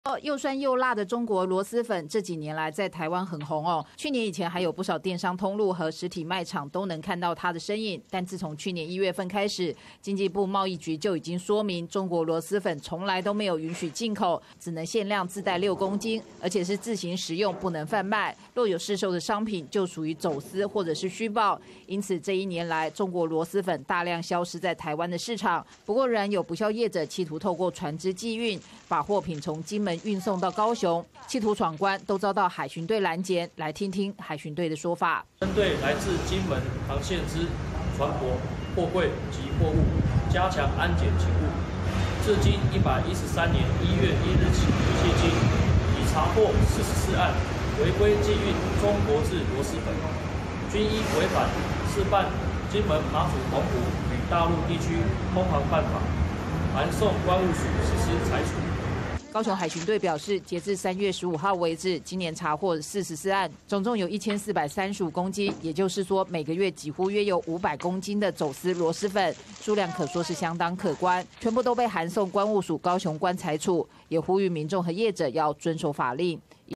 又酸又辣的中国螺蛳粉这几年来在台湾很红哦。去年以前还有不少电商通路和实体卖场都能看到它的身影，但自从去年1月份开始，经济部贸易局就已经说明，中国螺蛳粉从来都没有允许进口，只能限量自带6公斤，而且是自行食用，不能贩卖。若有市售的商品，就属于走私或者是虚报。因此这1年来，中国螺蛳粉大量消失在台湾的市场。不过仍然有不肖业者企图透过船只寄运，把货品从金门运送到高雄，企图闯关，都遭到海巡队拦截。来听听海巡队的说法。 针对来自金门航线之船舶、货柜及货物，加强安检勤务。至今113年1月1日起，迄今已查获44案违规寄运中国制螺蛳粉，均依违反示范金门、马祖、澎湖与大陆地区通航办法，函送关务署实施裁处。 高雄海巡队表示，截至3月15号为止，今年查获44案，总共有1435公斤，也就是说，每个月几乎约有500公斤的走私螺蛳粉，数量可说是相当可观，全部都被函送关务署高雄关裁处，也呼吁民众和业者要遵守法令。